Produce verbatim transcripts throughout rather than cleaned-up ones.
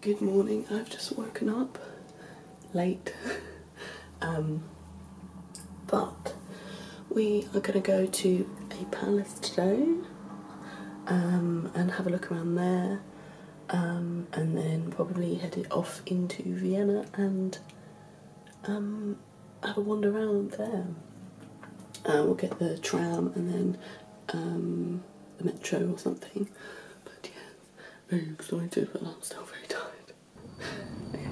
Good morning. I've just woken up late, um, but we are going to go to a palace today um, and have a look around there, um, and then probably head it off into Vienna and um, have a wander around there. Uh, we'll get the tram and then um, the metro or something. But yeah, very excited, but I'm still very tired. Okay.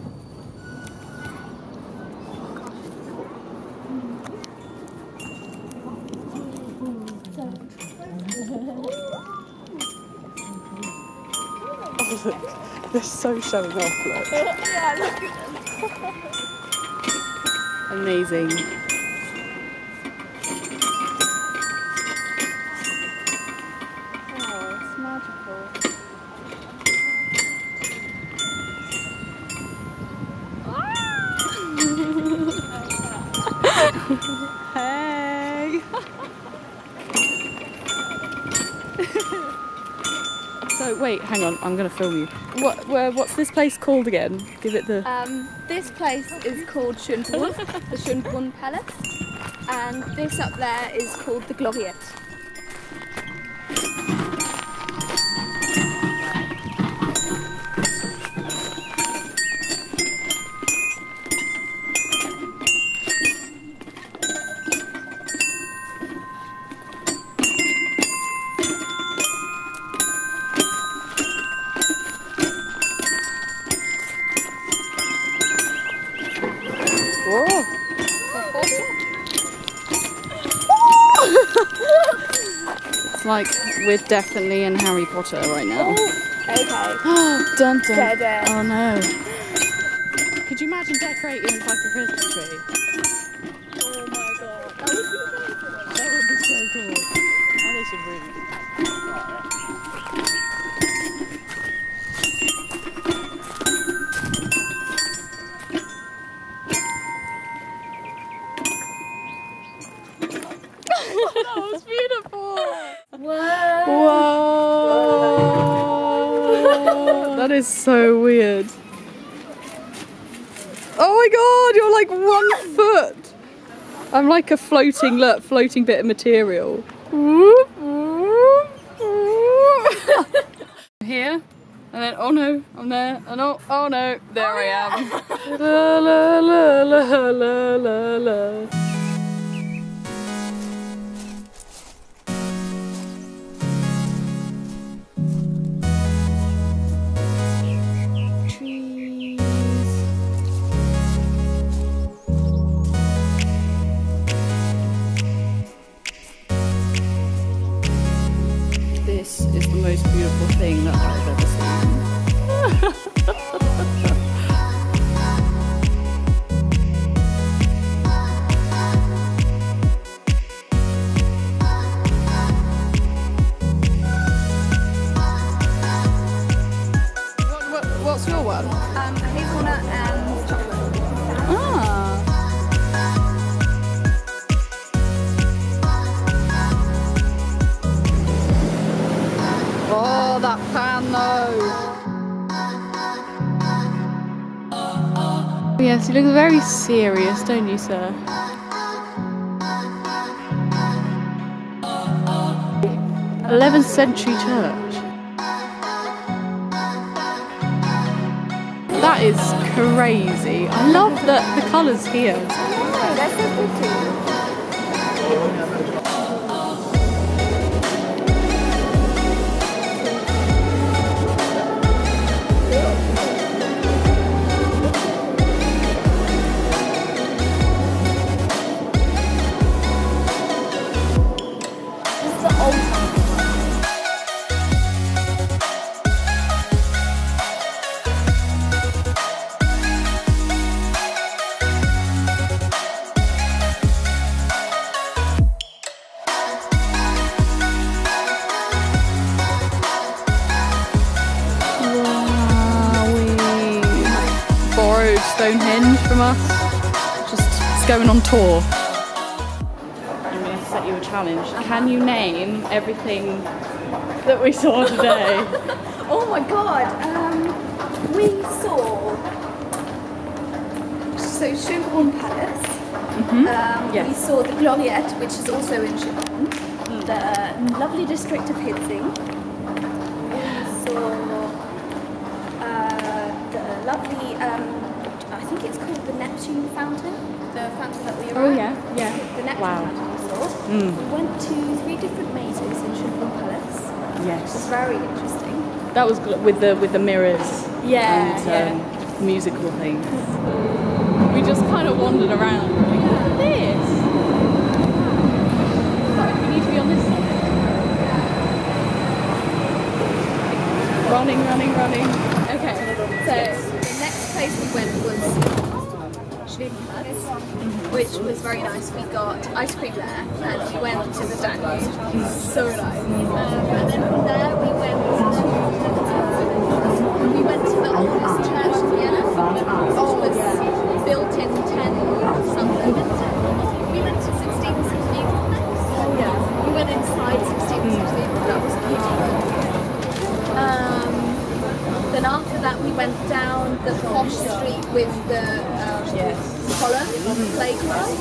Oh look, they're so showing off, look. Yeah, look at them. Amazing. Hey! So wait, hang on, I'm gonna film you. What? Where? What's this place called again? Give it the. Um, this place is called Schönbrunn, the Schönbrunn Palace, and this up there is called the Gloriette. It's like we're definitely in Harry Potter right now. Oh, okay. Dun dun. Da, da. Oh no. Could you imagine decorating with like a Christmas tree? Oh my god. That would be, that would be so cool. Oh, they should really. That was beautiful! Whoa! Whoa! That is so weird. Oh my god, you're like one foot! I'm like a floating, look, floating bit of material. Here, and then, oh no, I'm there, and oh, oh no, there I am. La la la la la la la. This is the most beautiful thing that I've ever seen. what, what, what's your one? Um, hazelnut and chocolate. Ah. Oh, that pan though. Yes, you look very serious, don't you, sir? eleventh century church. That is crazy. I love the, the colours here. Oh, that's so pretty. Stonehenge from us, just going on tour. I'm going to set you a challenge. Can you name everything that we saw today? Oh my god, um, we saw so Schönbrunn Palace. Mm-hmm. um, Yes. We saw the Gloriette, which is also in Schönbrunn. Mm. The lovely district of Hitzing. We saw uh, the lovely, um, I think it's called the Neptune Fountain. The fountain that we were Oh at. yeah, yeah. The Neptune Wow. Fountain we saw. Mm. We went to three different mazes in Schönbrunn Palace. It was Yes. very interesting. That was gl- with the with the mirrors Yeah, and yeah. um, musical things. We just kind of wandered around. Like, look at this. Sorry, we need to be on this side. Running, running, running. Okay, so the next place we went was Schönbrunn Palace, which was very nice. We got ice cream there, and we went to the Danube. So nice. Um, and then from there we went to uh, we went to the oldest church in Vienna, which was built in ten something. We went to sixteen sixteen. Oh yeah. We went inside sixteen sixteen. That was beautiful. Um, then after that we went down the posh street with the um, Yes. column playground.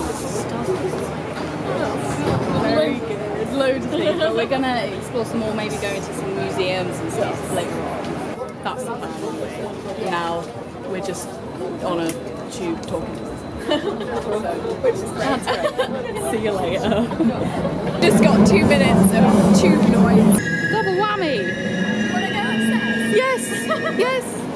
Very good. Loads of things. But we're gonna explore some more. Maybe go into some museums and stuff later on. That's the plan. Now we're just on a tube talking to Which is great. us. See you later. Just got two minutes of tube noise. Double whammy. Wanna go upstairs? Yes. Yes.